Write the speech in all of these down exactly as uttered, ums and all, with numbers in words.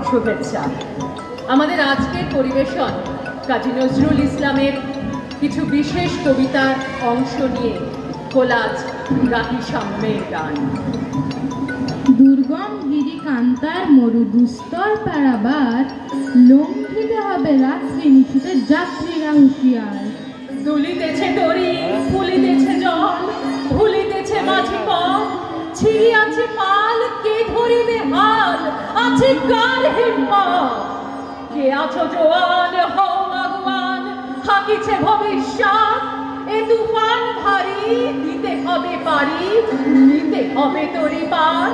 শুভেচ্ছা। আমাদের আজকের পরিবেশন কাজী নজরুল ইসলামের কিছু বিশেষ কবিতার অংশ নিয়ে কোলাজ গাহি সাম্যের গান। দুর্গম গিরি কান্তার মরু দুস্তর পারাবার, লঙ্ঘিতে হবে রাত্রি নিশীতে যাত্রীরা হুঁশিয়ার। দুলিতেছে দড়ি, ফুলিতেছে জল, ভুলিতেছে মাঝি পথ, ছিড়িয়াছে পাল, কে ধরিবে হাল, আছে কার হিম্মত। কে আছো জোয়ান, হও আগুয়ান, হাকিছে ভবিষ্যৎ। এ তুফান ভারী, দিতে হবে পারি, নিতে হবে তরি পার।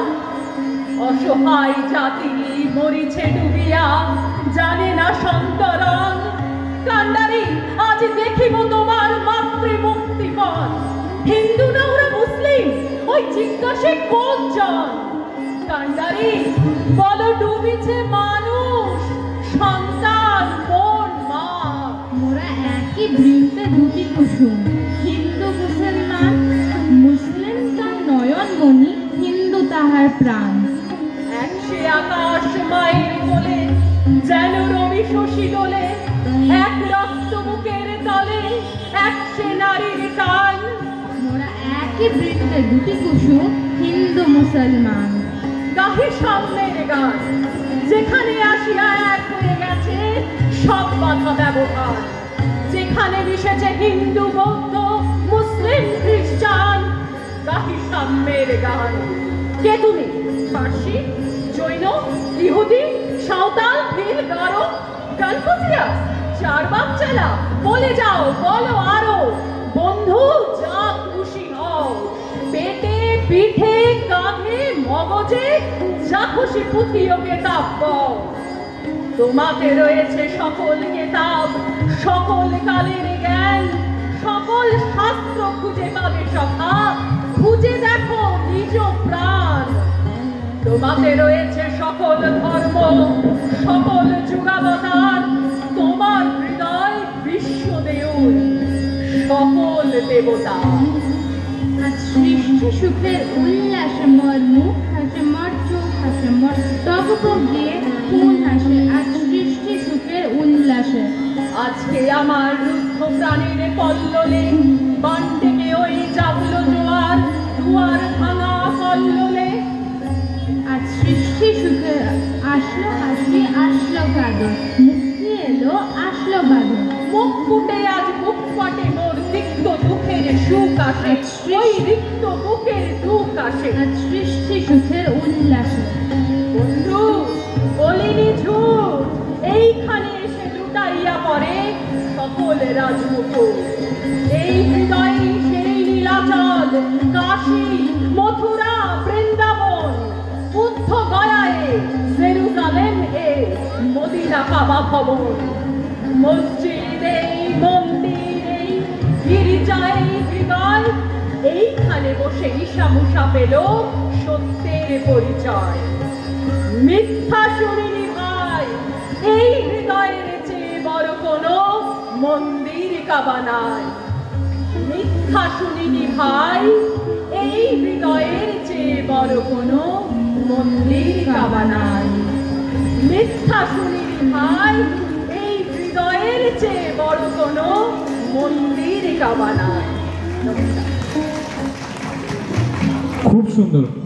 অসহায় জাতি মরিছে ডুবিয়া, জানে না সন্তরণ। কান্ডারি, আজ দেখিব তোমার মাতৃ মুক্তিপণ। হিন্দু না ওরা মুসলিম, ওই জিজ্ঞাসে কোনজন? কান্ডারি, বলো ডুবিছে মানুষ, সন্তান, বোন, মা। মোরা একই বৃন্তে দুটি কুসুম, হিন্দু মুসলমান। মুসলিম তার নয়ন মণি, হিন্দু তাহার প্রাণ। একশে আকাশ মায়ের কোলে, যেন রবি শশী দোলে। এক রক্ত বুকের তলে, একশে নারীর টান। মোরা একই বৃন্তে দুটি কুসুম, হিন্দু মুসলমান। গাহি সাম্যের গান, যেখানে আসিয়া এক হয়ে গেছে সব বাধা ব্যবহার। যেখানে মিশেছে হিন্দু, বৌদ্ধ, মুসলিম, খ্রিস্টান। গাহি সাম্যের গান। কে তুমি? পার্সি, জৈন, ইহুদি, সাঁওতাল, ভিল, গারো, কনফুসিয়াস, চারবাক চালা, বলে যাও, বলো আরো। বন্ধু, যা খুশি হও, পেটে, পিঠে, কাঁধে, মগজে, যা খুশি পুঁথিও কেতাব পাও। তোমাতে রয়েছে সকল কেতাব, সকল কালের জ্ঞান। সকল শাস্ত্র খুঁজে পাবে সখা, খুঁজে দেখো নিজ প্রাণ। তোমাতে রয়েছে সকল ধর্ম, সকল যুগাবতার। তোমার হৃদয় বিশ্বদেউল, সকল দেবতা। আজ সৃষ্টি সুখের উল্লাসে মর মুখ হাসে, মর চোখ হাসে, মর টগবগ দিয়ে খুন হাসে। আজ সৃষ্টি সুখের উল্লাসে। আজকে আমার রুদ্ধ প্রাণের কল্লোলে, বান থেকে ওই জাগলো জোয়ার, দুয়ার ভাঙা কল্লোলে। আজ সৃষ্টি সুখে আসলো হাসি, আসলো কাঁদো, মুক্তি এলো, আসলো বাঁধো। মুখ ফুটে আজ বুক ফাটে মোর, রিক্ত দুঃখের সুখ আসে, ওই রিক্ত বুকের দুঃখ আসে। আজ সৃষ্টি সুখের উল্লাসে। বন্ধু, বলিনি ঝুট, এইখানে এসে লুটাইয়া পড়ে সকল রাজমুকুট। এই হৃদয়ে সেই নীলাচল, কাশী, মথুরা, বৃন্দাবন, বুদ্ধ গয়ায়, জেরুজালেম এ, মদিনা কাবা ভবন। মসজিদ এই, মন্দির এই, গিরিজায় হৃদয়, এইখানে বসে ঈশা মুসা পেল সত্যের পরিচয়। মিথ্যা শুনিনি ভাই, এই হৃদয়ের চেয়ে বড় কোনো মন্দির কাবা নাই। মিথ্যা শুনিনি ভাই, এই হৃদয়ের চেয়ে বড় কোনো মন্দির কাবা নাই। মিথ্যা শুনিনি ভাই, এই হৃদয়ের চেয়ে বড় কোনো মন্দির কাবা নাই। খুব সুন্দর।